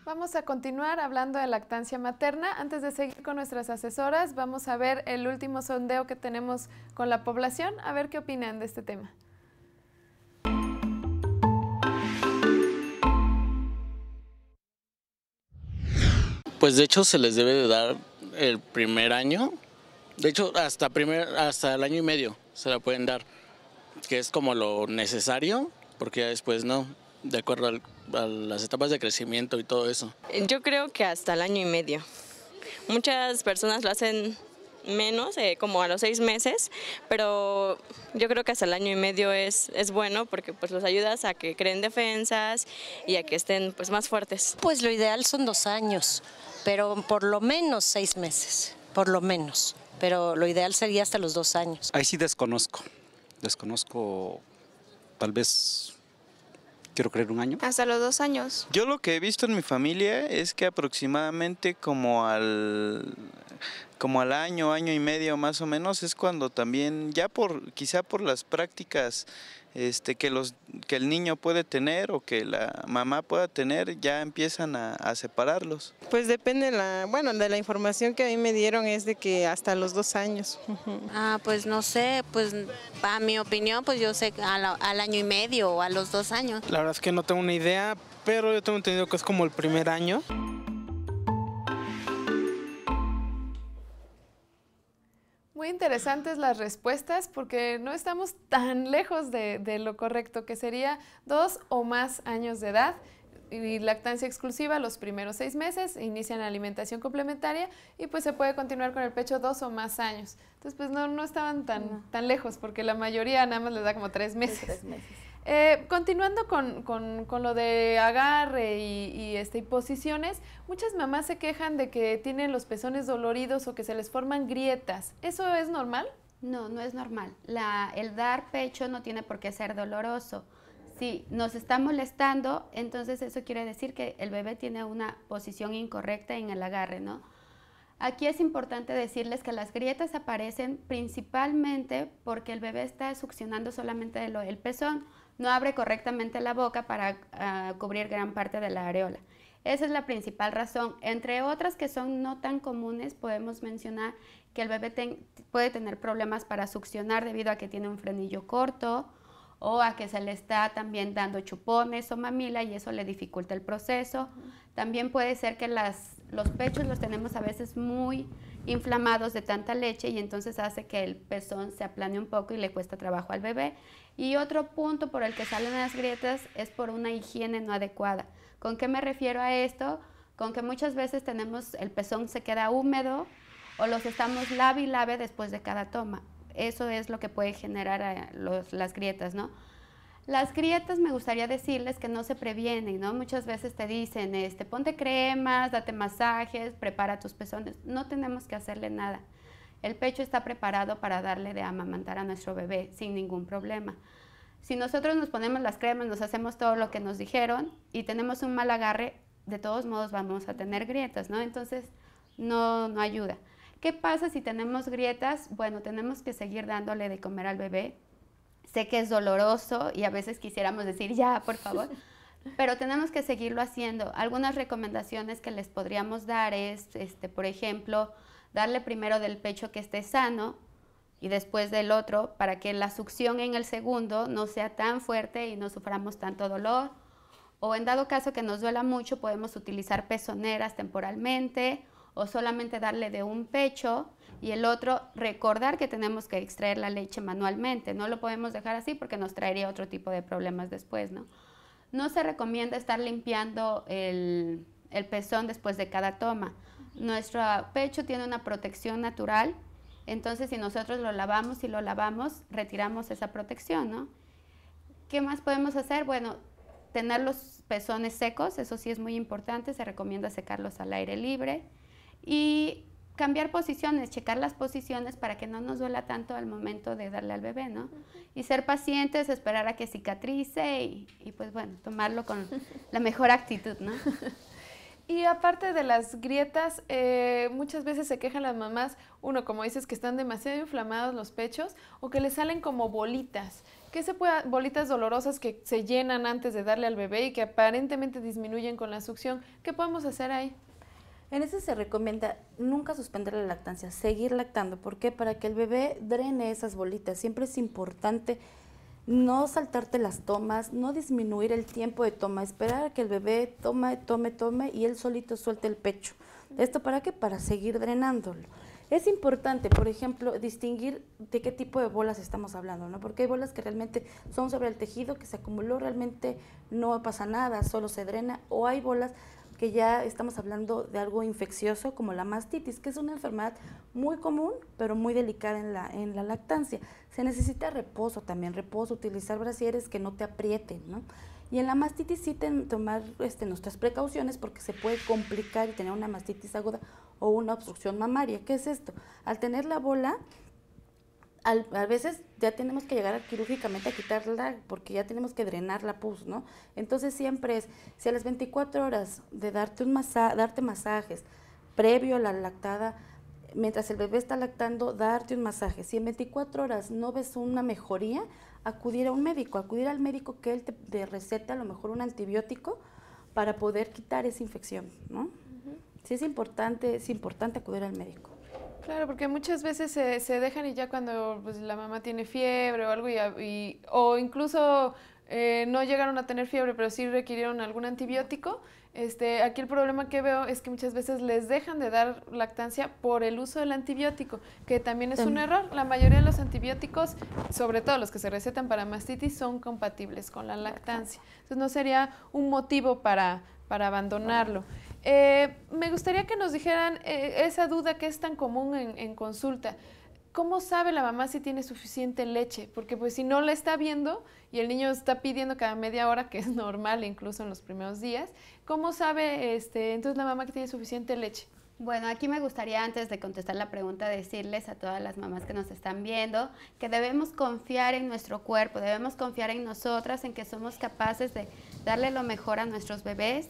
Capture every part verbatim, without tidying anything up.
Vamos a continuar hablando de lactancia materna. Antes de seguir con nuestras asesoras, vamos a ver el último sondeo que tenemos con la población, a ver qué opinan de este tema. Pues de hecho se les debe de dar el primer año, de hecho hasta, primer, hasta el año y medio se la pueden dar, que es como lo necesario, porque ya después no, de acuerdo al, a las etapas de crecimiento y todo eso. Yo creo que hasta el año y medio. Muchas personas lo hacen menos, eh, como a los seis meses, pero yo creo que hasta el año y medio es, es bueno porque pues los ayudas a que creen defensas y a que estén pues más fuertes. Pues lo ideal son dos años, pero por lo menos seis meses, por lo menos, pero lo ideal sería hasta los dos años. Ahí sí desconozco, desconozco tal vez... Quiero creer un año. Hasta los dos años. Yo lo que he visto en mi familia es que aproximadamente como al como al año, año y medio más o menos es cuando también ya por quizá por las prácticas este que los que el niño puede tener o que la mamá pueda tener ya empiezan a, a separarlos. Pues depende la bueno de la información que a mí me dieron es de que hasta los dos años. Ah, pues no sé, pues a mi opinión, pues yo sé al, al año y medio o a los dos años. La verdad es que no tengo una idea, pero yo tengo entendido que es como el primer año. Muy interesantes las respuestas porque no estamos tan lejos de, de lo correcto, que sería dos o más años de edad. Y lactancia exclusiva los primeros seis meses, inician alimentación complementaria y pues se puede continuar con el pecho dos o más años. Entonces pues no, no estaban tan, no. tan lejos porque la mayoría nada más les da como tres meses. Tres meses. Eh, continuando con, con, con lo de agarre y, y, este, y posiciones, muchas mamás se quejan de que tienen los pezones doloridos o que se les forman grietas. ¿Eso es normal? No, no es normal. La, el dar pecho no tiene por qué ser doloroso. Si nos está molestando, entonces eso quiere decir que el bebé tiene una posición incorrecta en el agarre, ¿no? Aquí es importante decirles que las grietas aparecen principalmente porque el bebé está succionando solamente el, el pezón, no abre correctamente la boca para uh, cubrir gran parte de la areola. Esa es la principal razón. Entre otras que son no tan comunes, podemos mencionar que el bebé ten, puede tener problemas para succionar debido a que tiene un frenillo corto, o a que se le está también dando chupones o mamila y eso le dificulta el proceso. También puede ser que las, los pechos los tenemos a veces muy inflamados de tanta leche y entonces hace que el pezón se aplane un poco y le cuesta trabajo al bebé. Y otro punto por el que salen las grietas es por una higiene no adecuada. ¿Con qué me refiero a esto? Con que muchas veces tenemos, el pezón se queda húmedo o los estamos lave y lave después de cada toma. Eso es lo que puede generar a los, las grietas, ¿no? Las grietas me gustaría decirles que no se previenen, ¿no? Muchas veces te dicen, este, ponte cremas, date masajes, prepara tus pezones. No tenemos que hacerle nada. El pecho está preparado para darle de amamantar a nuestro bebé sin ningún problema. Si nosotros nos ponemos las cremas, nos hacemos todo lo que nos dijeron y tenemos un mal agarre, de todos modos vamos a tener grietas, ¿no? Entonces, no, no ayuda. ¿Qué pasa si tenemos grietas? Bueno, tenemos que seguir dándole de comer al bebé. Sé que es doloroso y a veces quisiéramos decir ya, por favor, pero tenemos que seguirlo haciendo. Algunas recomendaciones que les podríamos dar es, este, por ejemplo, darle primero del pecho que esté sano y después del otro para que la succión en el segundo no sea tan fuerte y no suframos tanto dolor. O en dado caso que nos duela mucho, podemos utilizar pezoneras temporalmente o solamente darle de un pecho y el otro recordar que tenemos que extraer la leche manualmente. No lo podemos dejar así porque nos traería otro tipo de problemas después, ¿no? No se recomienda estar limpiando el, el pezón después de cada toma. Nuestro pecho tiene una protección natural, entonces si nosotros lo lavamos y lo lavamos, retiramos esa protección, ¿no? ¿Qué más podemos hacer? Bueno, tener los pezones secos, eso sí es muy importante, se recomienda secarlos al aire libre. Y cambiar posiciones, checar las posiciones para que no nos duela tanto al momento de darle al bebé, ¿no? Y ser pacientes, esperar a que cicatrice y, y pues bueno, tomarlo con la mejor actitud, ¿no? Y aparte de las grietas, eh, muchas veces se quejan las mamás, uno, como dices, que están demasiado inflamados los pechos o que les salen como bolitas. ¿Qué se puede, bolitas dolorosas que se llenan antes de darle al bebé y que aparentemente disminuyen con la succión? ¿Qué podemos hacer ahí? En ese se recomienda nunca suspender la lactancia, seguir lactando. ¿Por qué? Para que el bebé drene esas bolitas. Siempre es importante no saltarte las tomas, no disminuir el tiempo de toma, esperar a que el bebé tome, tome, tome y él solito suelte el pecho. ¿Esto para qué? Para seguir drenándolo. Es importante, por ejemplo, distinguir de qué tipo de bolas estamos hablando, ¿no? Porque hay bolas que realmente son sobre el tejido, que se acumuló, realmente no pasa nada, solo se drena, o hay bolas que ya estamos hablando de algo infeccioso como la mastitis, que es una enfermedad muy común, pero muy delicada en la, en la lactancia. Se necesita reposo también, reposo, utilizar brasieres que no te aprieten, ¿no? Y en la mastitis sí ten, tomar este, nuestras precauciones porque se puede complicar y tener una mastitis aguda o una obstrucción mamaria. ¿Qué es esto? Al tener la bola, al, a veces ya tenemos que llegar quirúrgicamente a quitarla porque ya tenemos que drenar la pus, ¿no? Entonces siempre es, si a las veinticuatro horas de darte, un masa, darte masajes previo a la lactada, mientras el bebé está lactando, darte un masaje. Si en veinticuatro horas no ves una mejoría, acudir a un médico, acudir al médico que él te, te recete a lo mejor un antibiótico para poder quitar esa infección, ¿no? Uh-huh. Sí es importante, es importante acudir al médico. Claro, porque muchas veces se, se dejan y ya cuando pues, la mamá tiene fiebre o algo, y, y, o incluso eh, no llegaron a tener fiebre, pero sí requirieron algún antibiótico. Este, aquí el problema que veo es que muchas veces les dejan de dar lactancia por el uso del antibiótico, que también es un error. La mayoría de los antibióticos, sobre todo los que se recetan para mastitis, son compatibles con la lactancia. Entonces no sería un motivo para, para abandonarlo. Eh, me gustaría que nos dijeran eh, esa duda que es tan común en, en consulta. ¿Cómo sabe la mamá si tiene suficiente leche? Porque pues si no la está viendo y el niño está pidiendo cada media hora, que es normal incluso en los primeros días, ¿cómo sabe este, entonces la mamá que tiene suficiente leche? Bueno, aquí me gustaría, antes de contestar la pregunta, decirles a todas las mamás que nos están viendo que debemos confiar en nuestro cuerpo, debemos confiar en nosotras, en que somos capaces de darle lo mejor a nuestros bebés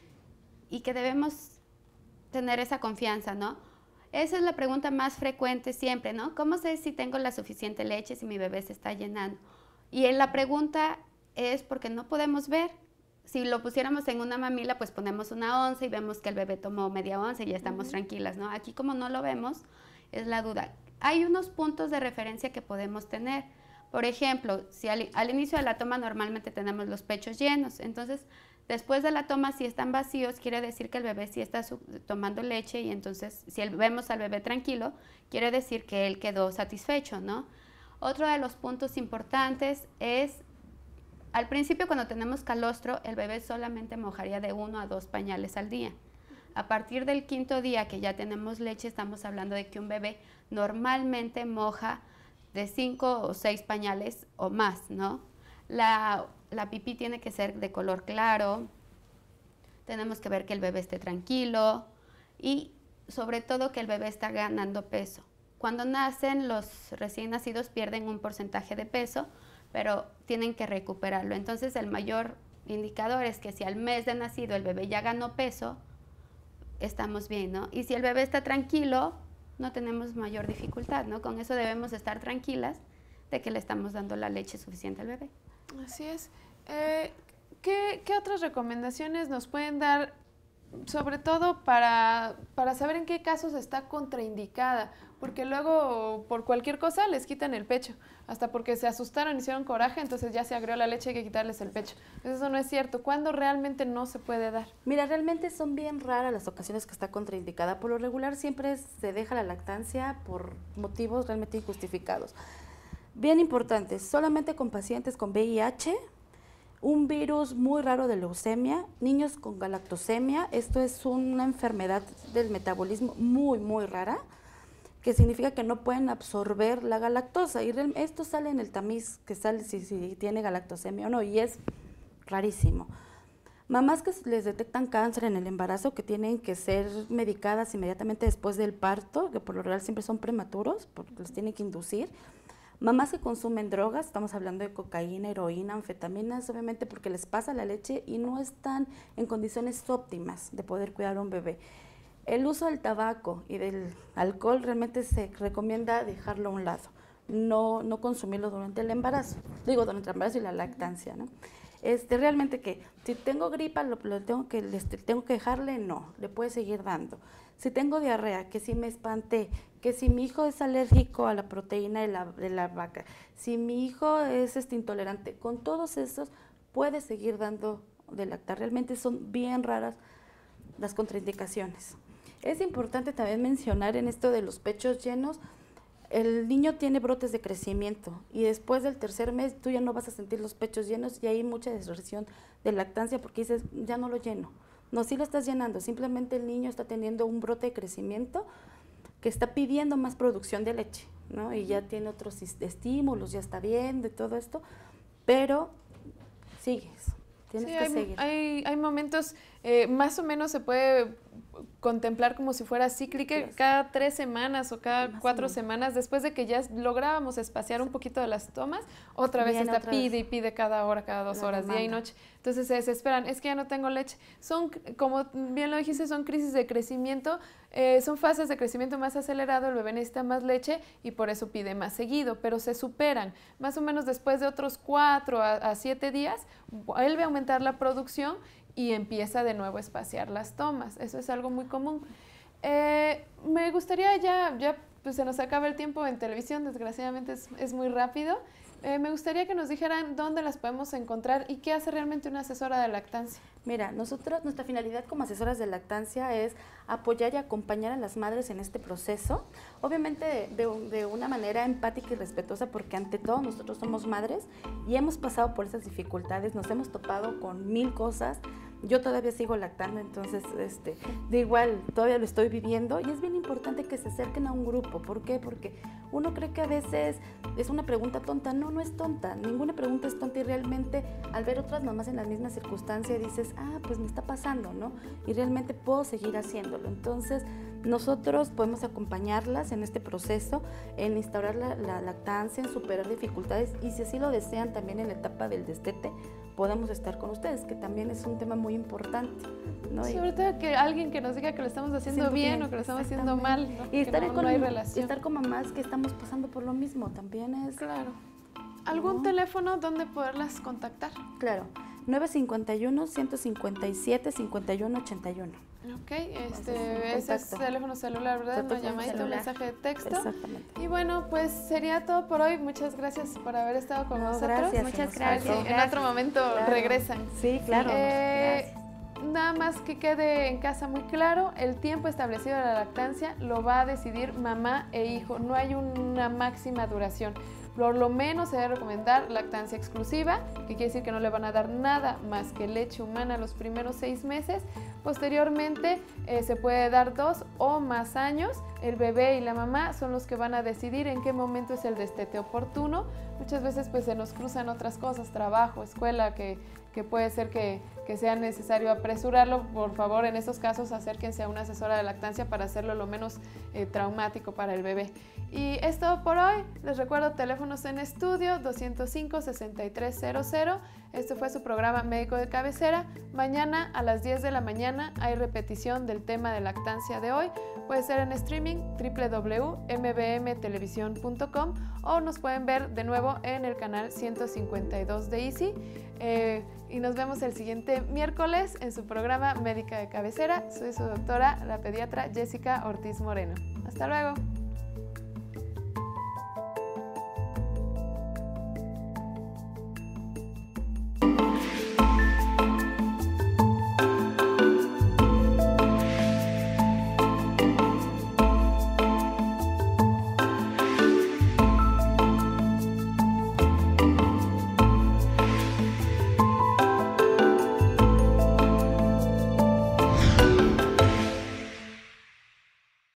y que debemos tener esa confianza, ¿no? Esa es la pregunta más frecuente siempre, ¿no? ¿Cómo sé si tengo la suficiente leche, si mi bebé se está llenando? Y la pregunta es porque no podemos ver. Si lo pusiéramos en una mamila, pues ponemos una onza y vemos que el bebé tomó media onza y ya estamos uh-huh. tranquilas, ¿no? Aquí como no lo vemos, es la duda. Hay unos puntos de referencia que podemos tener. Por ejemplo, si al, al inicio de la toma normalmente tenemos los pechos llenos, entonces después de la toma, si están vacíos, quiere decir que el bebé sí está tomando leche y entonces si el, vemos al bebé tranquilo, quiere decir que él quedó satisfecho, ¿no? Otro de los puntos importantes es, al principio cuando tenemos calostro, el bebé solamente mojaría de uno a dos pañales al día. A partir del quinto día que ya tenemos leche, estamos hablando de que un bebé normalmente moja de cinco o seis pañales o más, ¿no? La, la pipí tiene que ser de color claro, tenemos que ver que el bebé esté tranquilo y sobre todo que el bebé está ganando peso. Cuando nacen, los recién nacidos pierden un porcentaje de peso, pero tienen que recuperarlo. Entonces el mayor indicador es que si al mes de nacido el bebé ya ganó peso, estamos bien, ¿no? Y si el bebé está tranquilo, no tenemos mayor dificultad, ¿no? Con eso debemos estar tranquilas de que le estamos dando la leche suficiente al bebé. Así es. Eh, ¿qué, ¿Qué otras recomendaciones nos pueden dar, sobre todo para, para saber en qué casos está contraindicada? Porque luego por cualquier cosa les quitan el pecho, hasta porque se asustaron, hicieron coraje, entonces ya se agrió la leche, hay que quitarles el pecho. Entonces eso no es cierto. ¿Cuándo realmente no se puede dar? Mira, realmente son bien raras las ocasiones que está contraindicada. Por lo regular siempre se deja la lactancia por motivos realmente injustificados. Bien importante, solamente con pacientes con V I H, un virus muy raro de leucemia, niños con galactosemia, esto es una enfermedad del metabolismo muy, muy rara, que significa que no pueden absorber la galactosa, y esto sale en el tamiz, que sale si, si tiene galactosemia o no, y es rarísimo. Mamás que les detectan cáncer en el embarazo, que tienen que ser medicadas inmediatamente después del parto, que por lo general siempre son prematuros, porque los tienen que inducir. Mamás que consumen drogas, estamos hablando de cocaína, heroína, anfetaminas, obviamente porque les pasa la leche y no están en condiciones óptimas de poder cuidar a un bebé. El uso del tabaco y del alcohol realmente se recomienda dejarlo a un lado. no, no consumirlo durante el embarazo, digo durante el embarazo y la lactancia, ¿no? Este, realmente que si tengo gripa, lo, lo tengo, que, este, tengo que dejarle, no, le puede seguir dando. Si tengo diarrea, que si me espanté, que si mi hijo es alérgico a la proteína de la, de la vaca, si mi hijo es este, intolerante, con todos esos puede seguir dando de lactar. Realmente son bien raras las contraindicaciones. Es importante también mencionar en esto de los pechos llenos, el niño tiene brotes de crecimiento y después del tercer mes tú ya no vas a sentir los pechos llenos y hay mucha distorsión de lactancia porque dices, ya no lo lleno. No, sí lo estás llenando, simplemente el niño está teniendo un brote de crecimiento que está pidiendo más producción de leche, ¿no? Y ya tiene otros estímulos, ya está bien de todo esto, pero sigues, tienes sí, que hay, seguir. Hay, hay momentos, eh, más o menos se puede contemplar como si fuera cíclica, cada tres semanas o cada más cuatro semanas, después de que ya lográbamos espaciar un poquito de las tomas, otra vez está pide y pide cada hora, cada dos horas, día y noche. Entonces se desesperan, es que ya no tengo leche. Son, como bien lo dijiste, son crisis de crecimiento, eh, son fases de crecimiento más acelerado, el bebé necesita más leche y por eso pide más seguido, pero se superan. Más o menos después de otros cuatro a, a siete días, vuelve a aumentar la producción y empieza de nuevo a espaciar las tomas. Eso es algo muy común. Eh, me gustaría ya, ya pues se nos acaba el tiempo en televisión, desgraciadamente es, es muy rápido. Eh, me gustaría que nos dijeran dónde las podemos encontrar y qué hace realmente una asesora de lactancia. Mira, nosotros, nuestra finalidad como asesoras de lactancia es apoyar y acompañar a las madres en este proceso, obviamente de, de una manera empática y respetuosa, porque ante todo nosotros somos madres y hemos pasado por esas dificultades, nos hemos topado con mil cosas. Yo todavía sigo lactando, entonces este, de igual todavía lo estoy viviendo y es bien importante que se acerquen a un grupo. ¿Por qué? Porque uno cree que a veces es una pregunta tonta. No, no es tonta, ninguna pregunta es tonta y realmente al ver otras mamás en la misma circunstancia dices, ah, pues me está pasando, ¿no? Y realmente puedo seguir haciéndolo. Entonces nosotros podemos acompañarlas en este proceso, en instaurar la, la lactancia, en superar dificultades y si así lo desean también en la etapa del destete, podemos estar con ustedes, que también es un tema muy importante, ¿no? Sobre todo que alguien que nos diga que lo estamos haciendo bien, bien o que lo estamos haciendo mal, ¿no? Y estar, no, con, no hay relación. y estar con mamás que estamos pasando por lo mismo también es... Claro. ¿Algún ¿no? teléfono donde poderlas contactar? Claro, nueve cinco uno, uno cinco siete, cinco uno ocho uno. Ok, este, ese es teléfono celular, ¿verdad? Una llamadita, un mensaje de texto. Exactamente. Y bueno, pues sería todo por hoy. Muchas gracias por haber estado con no, nosotros. Gracias, Muchas gracias. En gracias. otro momento claro. regresan. Sí, claro. Eh, nada más que quede en casa muy claro, el tiempo establecido de la lactancia lo va a decidir mamá e hijo. No hay una máxima duración. Por lo menos se debe recomendar lactancia exclusiva, que quiere decir que no le van a dar nada más que leche humana los primeros seis meses. Posteriormente eh, se puede dar dos o más años. El bebé y la mamá son los que van a decidir en qué momento es el destete oportuno. Muchas veces pues se nos cruzan otras cosas, trabajo, escuela, que, que puede ser que, que sea necesario apresurarlo. Por favor, en estos casos acérquense a una asesora de lactancia para hacerlo lo menos eh, traumático para el bebé. Y es todo por hoy. Les recuerdo teléfonos en estudio doscientos cinco, sesenta y tres cero cero. Este fue su programa Médico de Cabecera. Mañana a las diez de la mañana hay repetición del tema de lactancia de hoy. Puede ser en streaming doble u doble u doble u punto m b m televisión punto com o nos pueden ver de nuevo en el canal ciento cincuenta y dos de Easy. Eh, y nos vemos el siguiente miércoles en su programa Médica de Cabecera. Soy su doctora, la pediatra Jessica Ortiz Moreno. Hasta luego.